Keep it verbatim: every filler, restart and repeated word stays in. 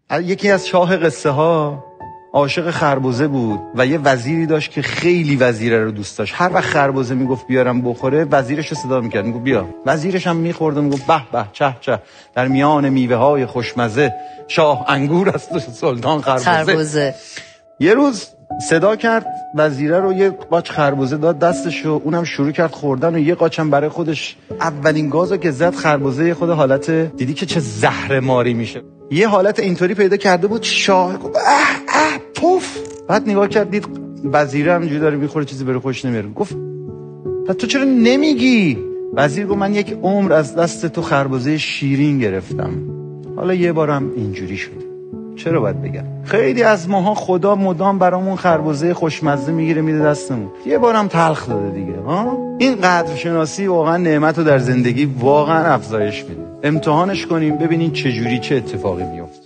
یکی از شاه قصه ها عاشق خربزه بود و یه وزیری داشت که خیلی وزیره رو دوست داشت. هر وقت خربزه میگفت بیارم بخوره، وزیرش رو صدا میکرد، میگفت بیا. وزیرش هم میخورد و میگفت به به چه چه، در میان میوه های خوشمزه شاه انگور است و سلطان خربزه. خربزه یه روز صدا کرد وزیره رو، یه قاچ خربزه داد دستش و اونم شروع کرد خوردن و یه قاچم برای خودش. اولین گازو که زد خربزه خود حالت دیدی که چه زهر ماری میشه، یه حالت اینطوری پیدا کرده بود. شاه گفت اه اه پوف. بعد نگاه کرد دید وزیره همینجوری داره میخوره، چیزی بره خوش نمیاره. گفت تو چرا نمیگی؟ وزیر گفت من یک عمر از دست تو خربزه شیرین گرفتم، حالا یه بارم اینجوری شد، چرا باید بگم؟ خیلی از ماها خدا مدام برامون خربزه خوشمزه میگیره میده دستمون، یه بارم تلخ داده دیگه. ها این قدر شناسی واقعا نعمت رو در زندگی واقعا افزایش میده. امتحانش کنیم ببینین چه جوری چه اتفاقی میفته.